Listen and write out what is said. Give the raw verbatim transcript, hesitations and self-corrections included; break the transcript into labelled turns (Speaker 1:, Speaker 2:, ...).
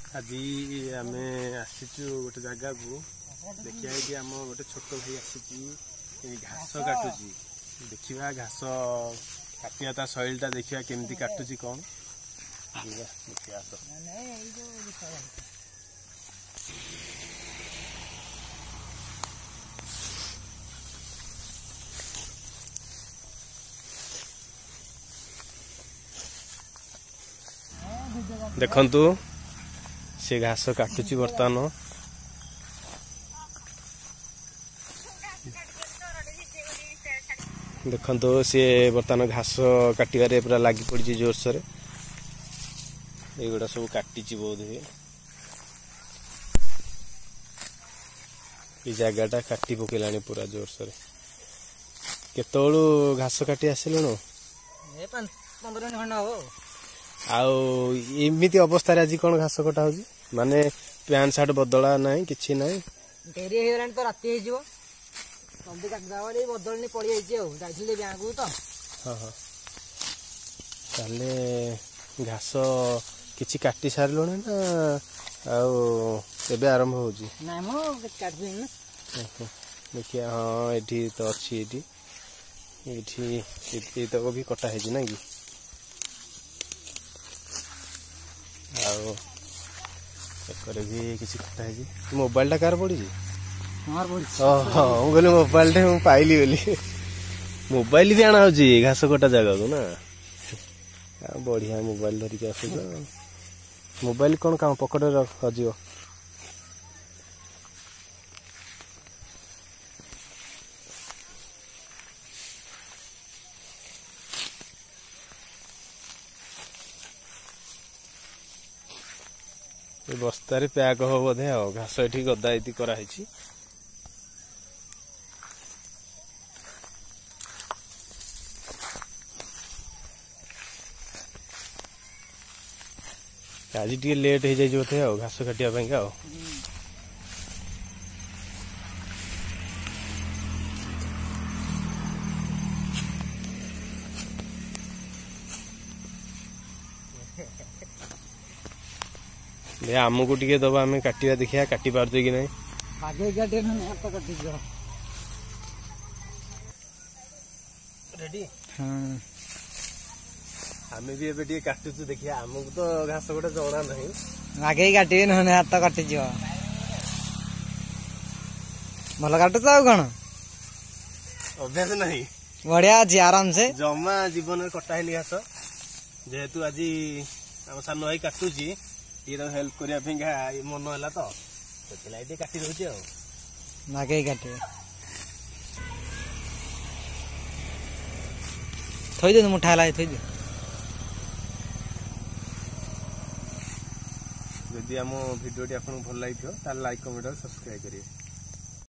Speaker 1: आज आम आसीचु गोटे जगह को देखिए कि आम गोटे छोट भाई आसी घास काटुची देखा घास काटिया ता शैलीटा देखा केमती काटुची कौन देखिए आस देखंतु से घास काटुची बर्तमान देखंतु से बर्तमान घास काटिबारे पूरा लागी पड़ी जोरसोर एगुड़ा सब काटी बोध हुए ये जगहटा काटी पकेला पूरा जोरसोर केतलू घास काटी आसिलुणु
Speaker 2: पंद्रह खंड हो
Speaker 1: आमती अवस्था आज कौन घास कटा हो माने पैंट सार्ट बदला ना कि ना
Speaker 2: डेरी हो तो राति हो जल्दी काटिदा बदल पड़ी जाइए बैंक तो
Speaker 1: हाँ हाँ ताले घास किछि काटी सारे ना आबे आरंभ हो देखिया हाँ ये तो अच्छी ये तक भी कटा है ना कि भी किसी कटा है मोबाइल टा कार पड़ी हाँ मुझे मोबाइल टे पाइली बोली मोबाइल भी आना हो घास कटा जगह को ना बढ़िया मोबाइल धरिक आस मोबाइल कौन काम पकेट रख बस्तार पैक हो बोधे आ घास ये गदा ये कराई आज टे लेट हो जाए बोधे आ घास काटिया आ आमको टे दबा आम काटा देखिया काटी पार्ज कि ना रेडी आम भी एबे काटुचु देखिया आमको तो घास गोटे जना ना
Speaker 2: आगे काटे ना हाथ कटि भल काटुच आ कौन
Speaker 1: अभ्यास नहीं
Speaker 2: बढ़िया अच्छी आराम से
Speaker 1: जमा जीवन में कटा है घास जेहेतु आज आम सान भाई काटुची हेल्प करने मन है तो से काटी दे
Speaker 2: आगे काटे थोई दे मुठा है थोई दे
Speaker 1: जदि आम भिडियो आपको भल लगी लाइक कमेंट और सब्सक्राइब करिए।